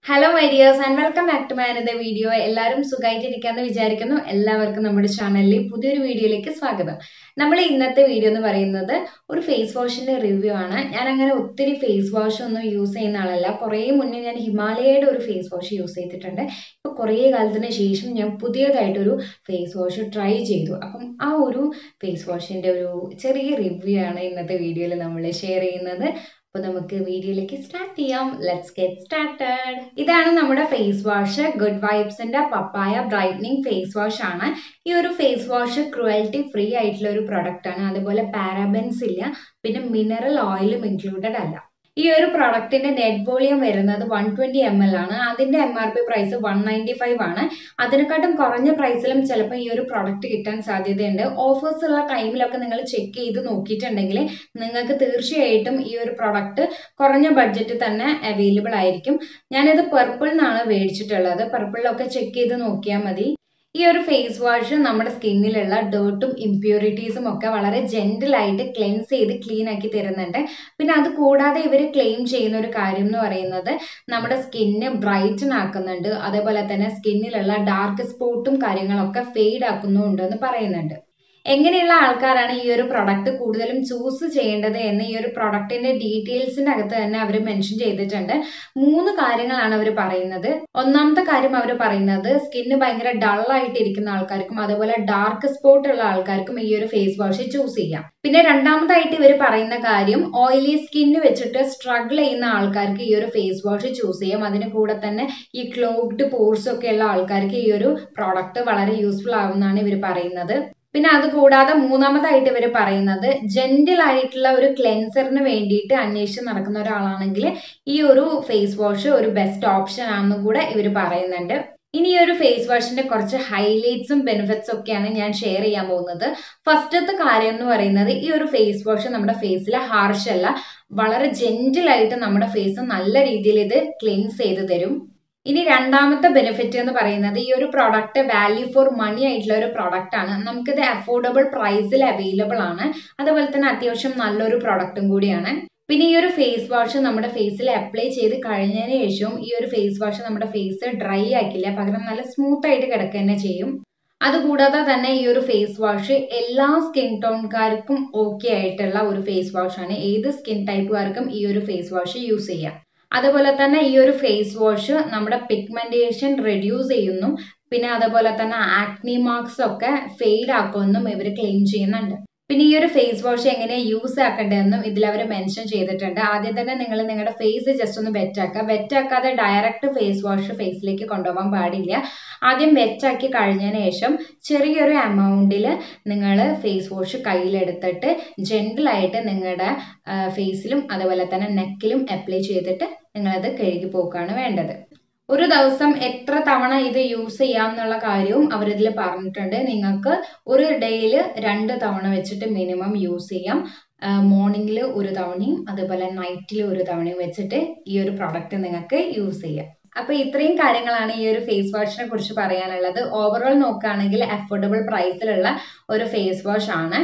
Hello my dears and welcome back to my another video. എല്ലാവരും സുഖമായിട്ടിരിക്കാമെന്ന് വിചാരിക്കുന്നു. എല്ലാവർക്കും നമ്മുടെ ചാനലിൽ പുതിയൊരു വീഡിയോയിലേക്ക് സ്വാഗതം. നമ്മൾ ഇന്നത്തെ വീഡിയോ എന്ന് പറയുന്നത് ഒരു ഫേസ് വാഷിന്റെ റിവ്യൂ ആണ്. ഞാൻ അങ്ങനെ ഒത്തിരി ഫേസ് വാഷ് ഒന്നും യൂസ് ചെയ്യുന്ന ആളല്ല. കുറേ മുന്നേ ഞാൻ ഹിമാലയയുടെ ഒരു ഫേസ് വാഷ് യൂസ് ചെയ്തിട്ടുണ്ട്. ഇപ്പോൾ കുറേ കാലത്തിന് ശേഷം ഞാൻ പുതിയതായിട്ടൊരു ഫേസ് വാഷ് ട്രൈ ചെയ്തു. അപ്പം ആ ഒരു ഫേസ് വാഷിന്റെ ഒരു ചെറിയ റിവ്യൂ ആണ് ഇന്നത്തെ വീഡിയോയിൽ നമ്മൾ ഷെയർ ചെയ്യുന്നത്. അപ്പോൾ നമുക്ക് വീഡിയോയിലേക്ക് സ്റ്റാർട്ട് ചെയ്യാം. Let's get started. ഇതാണ് നമ്മുടെ ഫേസ് വാഷ്. ഗുഡ് വൈബ്സിന്റെ പപ്പായ ബ്രൈറ്റനിങ് ഫേസ് വാഷ് ആണ്. ഈ ഒരു ഫേസ് വാഷ് ക്രുവൽറ്റി ഫ്രീ ആയിട്ടുള്ള ഒരു പ്രൊഡക്റ്റ് ആണ്. അതുപോലെ പാരാബെൻസ് ഇല്ല, പിന്നെ മിനറൽ ഓയിലും ഇൻക്ലൂഡഡ് അല്ല. ഈ ഒരു പ്രൊഡക്റ്റിന്റെ നെറ്റ് വോളിയം വരുന്നത് 120 ml ആണ്. അതിന്റെ MRP പ്രൈസ് 195 ആണ്. അതിനെക്കാട്ടും കുറഞ്ഞ പ്രൈസിലും ചിലപ്പോൾ ഈ ഒരു പ്രൊഡക്റ്റ് കിട്ടാൻ സാധ്യതയുണ്ട്. ഓഫേഴ്സ് ഉള്ള ടൈമിലൊക്കെ നിങ്ങൾ ചെക്ക് ചെയ്ത് നോക്കിയിട്ടുണ്ടെങ്കിൽ നിങ്ങൾക്ക് തീർച്ചയായിട്ടും ഈ ഒരു പ്രൊഡക്റ്റ് കുറഞ്ഞ ബഡ്ജറ്റിൽ തന്നെ അവൈലബിൾ ആയിരിക്കും. ഞാനിത് പർപ്പിൾ നിന്നാണ് മേടിച്ചിട്ടുള്ളത്. പർപ്പിളിലൊക്കെ ചെക്ക് ചെയ്ത് നോക്കിയാൽ മതി. ഈ ഒരു ഫേസ് വാഷ് നമ്മുടെ സ്കിന്നിലുള്ള ഡേർട്ടും ഇംപ്യൂരിറ്റീസും ഒക്കെ വളരെ ജെന്റിലായിട്ട് ക്ലെൻസ് ചെയ്ത് ക്ലീൻ ആക്കി തരുന്നുണ്ട്. പിന്നെ അത് കൂടാതെ ഇവർ ക്ലെയിം ചെയ്യുന്ന ഒരു കാര്യം എന്ന് പറയുന്നത് നമ്മുടെ സ്കിന്ന് ബ്രൈറ്റൻ ആക്കുന്നുണ്ട്, അതേപോലെ തന്നെ സ്കിന്നിലുള്ള ഡാർക്ക് സ്പോട്ടും കാര്യങ്ങളൊക്കെ ഫെയ്ഡ് ആക്കുന്നുണ്ട് എന്ന് പറയുന്നുണ്ട്. എങ്ങനെയുള്ള ആൾക്കാരാണ് ഈ ഒരു പ്രൊഡക്റ്റ് കൂടുതലും ചൂസ് ചെയ്യേണ്ടത് എന്ന് ഈ ഒരു പ്രൊഡക്റ്റിന്റെ ഡീറ്റെയിൽസിന്റെ അകത്ത് തന്നെ അവർ മെൻഷൻ ചെയ്തിട്ടുണ്ട്. 3 കാര്യങ്ങളാണ് അവർ പറയുന്നത്. ഒന്നാമത്തെ കാര്യം അവർ പറയുന്നത് സ്കിന്ന് ഭയങ്കര ഡൾ ആയിട്ട് ഇരിക്കുന്ന ആൾക്കാർക്കും അതുപോലെ ഡാർക്ക് സ്പോട്ട് ഉള്ള ആൾക്കാർക്കും ഈ ഒരു ഫേസ് വാഷ് ചൂസ് ചെയ്യാം. പിന്നെ രണ്ടാമതായിട്ട് ഇവർ പറയുന്ന കാര്യം ഓയിലി സ്കിന്ന് വെച്ചിട്ട് സ്ട്രഗിൾ ചെയ്യുന്ന ആൾക്കാർക്ക് ഈ ഒരു ഫേസ് വാഷ് ചൂസ് ചെയ്യാം. അതിന് കൂടെ തന്നെ ഈ ക്ലോഗ്ഡ് പോർസ് ഒക്കെ ഉള്ള ആൾക്കാർക്ക് ഈ ഒരു പ്രോഡക്റ്റ് വളരെ യൂസ്ഫുൾ ആവുമെന്നാണ് ഇവർ പറയുന്നത്. പിന്നെ അത് കൂടാതെ മൂന്നാമതായിട്ട് ഇവർ പറയുന്നത് ജെന്റിൽ ആയിട്ടുള്ള ഒരു ക്ലെൻസറിന് വേണ്ടിയിട്ട് അന്വേഷിച്ച് നടക്കുന്ന ഒരാളാണെങ്കിൽ ഈ ഒരു ഫേസ് വാഷ് ഒരു ബെസ്റ്റ് ഓപ്ഷൻ ആണെന്ന് കൂടെ ഇവർ പറയുന്നുണ്ട്. ഇനി ഈ ഒരു ഫേസ് വാഷിന്റെ കുറച്ച് ഹൈലൈറ്റ്സും ബെനിഫിറ്റ്സും ഒക്കെയാണ് ഞാൻ ഷെയർ ചെയ്യാൻ പോകുന്നത്. ഫസ്റ്റത്തെ കാര്യം എന്ന് പറയുന്നത് ഈ ഒരു ഫേസ് വാഷ് നമ്മുടെ ഫേസിൽ ഹാർഷ് അല്ല, വളരെ ജെന്റിലായിട്ട് നമ്മുടെ ഫേസ് നല്ല രീതിയിൽ ഇത് ക്ലെൻസ് ചെയ്ത് തരും. ഇനി രണ്ടാമത്തെ ബെനിഫിറ്റ് എന്ന് പറയുന്നത് ഈ ഒരു പ്രോഡക്റ്റ് വാല്യൂ ഫോർ മണി ആയിട്ടുള്ള ഒരു പ്രോഡക്റ്റ് ആണ്. നമുക്കിത് അഫോർഡബിൾ പ്രൈസിൽ അവൈലബിൾ ആണ്. അതുപോലെ തന്നെ അത്യാവശ്യം നല്ലൊരു പ്രോഡക്റ്റും കൂടിയാണ്. പിന്നെ ഈ ഒരു ഫേസ് വാഷ് നമ്മുടെ ഫേസിൽ അപ്ലൈ ചെയ്ത് കഴിഞ്ഞതിന് ശേഷവും ഈ ഒരു ഫേസ് വാഷ് നമ്മുടെ ഫേസ് ഡ്രൈ ആക്കില്ല, പകരം നല്ല സ്മൂത്ത് ആയിട്ട് കിടക്കുക തന്നെ ചെയ്യും. അതുകൂടാതെ തന്നെ ഈ ഒരു ഫേസ് വാഷ് എല്ലാ സ്കിൻ ടോൺകാർക്കും ഓക്കെ ആയിട്ടുള്ള ഒരു ഫേസ് വാഷ് ആണ്. ഏത് സ്കിൻ ടൈപ്പുകാർക്കും ഈ ഒരു ഫേസ് വാഷ് യൂസ് ചെയ്യാം. അതുപോലെ തന്നെ ഈ ഒരു ഫേസ് വാഷ് നമ്മുടെ പിഗ്മെന്റേഷൻ റെഡ്യൂസ് ചെയ്യുന്നു. പിന്നെ അതുപോലെ തന്നെ ആക്നി മാർക്സ് ഒക്കെ ഫെയ്ഡ് ആക്കുമെന്നും ഇവർ ക്ലെയിം ചെയ്യുന്നുണ്ട്. പിന്നെ ഈ ഒരു ഫേസ് വാഷ് എങ്ങനെ യൂസ് ആക്കേണ്ടതെന്നും ഇതിൽ അവർ മെൻഷൻ ചെയ്തിട്ടുണ്ട്. ആദ്യം തന്നെ നിങ്ങൾ നിങ്ങളുടെ ഫേസ് ജസ്റ്റ് ഒന്ന് വെറ്റാക്കാതെ ഡയറക്റ്റ് ഫേസ് വാഷ് ഫേസിലേക്ക് കൊണ്ടുപോകാൻ പാടില്ല. ആദ്യം വെറ്റാക്കി കഴിഞ്ഞതിന് ശേഷം ചെറിയൊരു എമൗണ്ടിൽ നിങ്ങൾ ഫേസ് വാഷ് കയ്യിലെടുത്തിട്ട് ജെന്റിലായിട്ട് നിങ്ങളുടെ ഫേസിലും അതുപോലെ തന്നെ നെക്കിലും അപ്ലൈ ചെയ്തിട്ട് നിങ്ങളത് കഴുകി പോക്കാണ് വേണ്ടത്. ഒരു ദിവസം എത്ര തവണ ഇത് യൂസ് ചെയ്യാം എന്നുള്ള കാര്യവും അവരിതിൽ പറഞ്ഞിട്ടുണ്ട്. നിങ്ങൾക്ക് ഒരു ഡേയിൽ 2 തവണ വെച്ചിട്ട് മിനിമം യൂസ് ചെയ്യാം. മോർണിംഗിൽ ഒരു തവണയും അതുപോലെ നൈറ്റിൽ ഒരു തവണയും വെച്ചിട്ട് ഈ ഒരു പ്രോഡക്റ്റ് നിങ്ങൾക്ക് യൂസ് ചെയ്യാം. അപ്പൊ ഇത്രയും കാര്യങ്ങളാണ് ഈ ഒരു ഫേസ് വാഷിനെ കുറിച്ച് പറയാനുള്ളത്. ഓവറോൾ നോക്കുകയാണെങ്കിൽ അഫോർഡബിൾ പ്രൈസിലുള്ള ഒരു ഫേസ് വാഷ് ആണ്.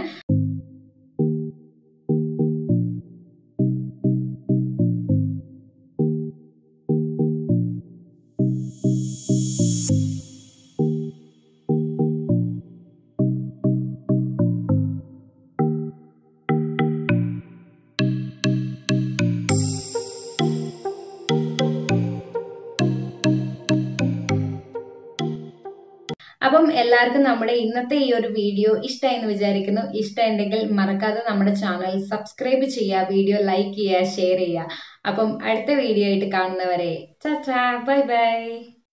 അപ്പം എല്ലാവർക്കും നമ്മുടെ ഇന്നത്തെ ഈ ഒരു വീഡിയോ ഇഷ്ടമായി എന്ന് വിചാരിക്കുന്നു. ഇഷ്ടമുണ്ടെങ്കിൽ മറക്കാതെ നമ്മുടെ ചാനൽ സബ്സ്ക്രൈബ് ചെയ്യുക, വീഡിയോ ലൈക്ക് ചെയ്യുക, ഷെയർ ചെയ്യുക. അപ്പം അടുത്ത വീഡിയോ ആയിട്ട് കാണുന്നവരെ ടാറ്റാ, ബൈ ബൈ.